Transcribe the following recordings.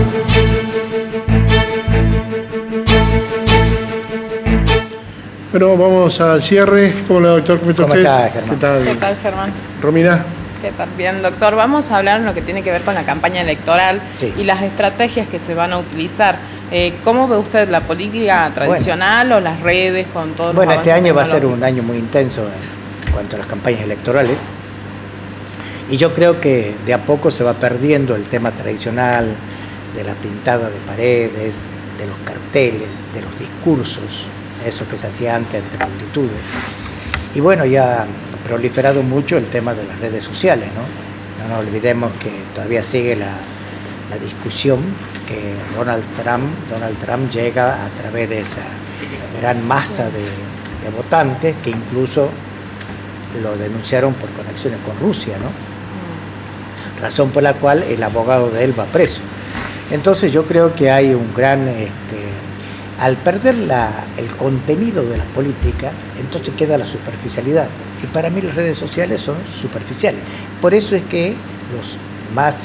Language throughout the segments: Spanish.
Bueno, vamos al cierre. ¿Cómo le va, doctor? ¿Cómo está usted? Germán? ¿Qué tal? ¿Qué tal, Germán? Romina. ¿Qué tal? Bien, doctor. Vamos a hablar en lo que tiene que ver con la campaña electoral y las estrategias que se van a utilizar. ¿Cómo ve usted la política tradicional o las redes con todos los avances? Bueno, este año va a ser un año muy intenso en cuanto a las campañas electorales. Y yo creo que de a poco se va perdiendo el tema tradicional de la pintada de paredes, de los carteles, de los discursos, eso que se hacía antes entre multitudes. Y bueno, ya ha proliferado mucho el tema de las redes sociales, ¿no? No nos olvidemos que todavía sigue la discusión que Donald Trump llega a través de esa gran masa de votantes que incluso lo denunciaron por conexiones con Rusia, ¿no? Razón por la cual el abogado de él va preso. Entonces yo creo que hay un gran... al perder el contenido de la política, entonces queda la superficialidad. Y para mí las redes sociales son superficiales. Por eso es que los más,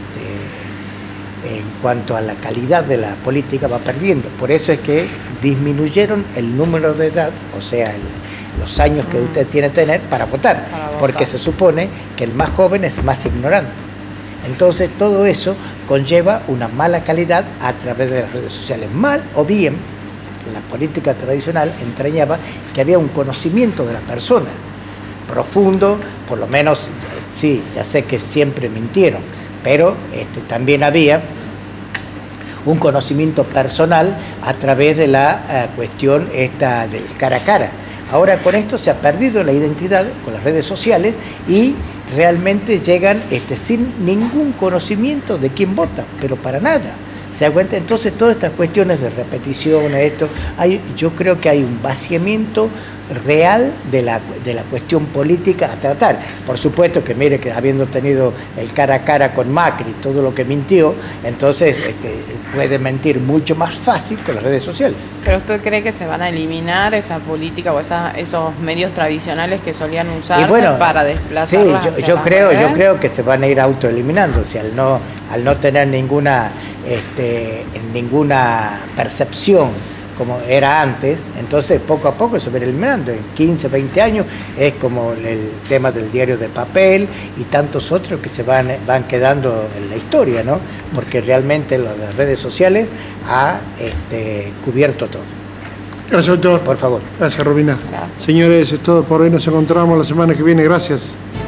en cuanto a la calidad de la política, va perdiendo. Por eso es que disminuyeron el número de edad, o sea, los años que usted tiene que tener para votar. Porque se supone que el más joven es más ignorante. Entonces todo eso conlleva una mala calidad a través de las redes sociales. Mal o bien, la política tradicional entrañaba que había un conocimiento de la persona profundo, por lo menos, sí, ya sé que siempre mintieron, pero también había un conocimiento personal a través de la cuestión del cara a cara. Ahora con esto se ha perdido la identidad con las redes sociales y realmente llegan sin ningún conocimiento de quién vota, pero para nada. ¿Se da cuenta? Entonces todas estas cuestiones de repeticiones, yo creo que hay un vaciamiento real de la cuestión política a tratar. Por supuesto que mire que habiendo tenido el cara a cara con Macri, todo lo que mintió, entonces puede mentir mucho más fácil que las redes sociales. ¿Pero usted cree que se van a eliminar esa política o esos medios tradicionales que solían usarse para desplazarlas? Sí, yo creo que se van a ir autoeliminando, o sea, al no tener ninguna percepción como era antes, entonces poco a poco se va eliminando. En 15, 20 años es como el tema del diario de papel y tantos otros que se van quedando en la historia, ¿no? Porque realmente las redes sociales ha cubierto todo. Gracias, doctor. Por favor. Gracias, Robina. Gracias. Señores, es todo por hoy. Nos encontramos la semana que viene. Gracias.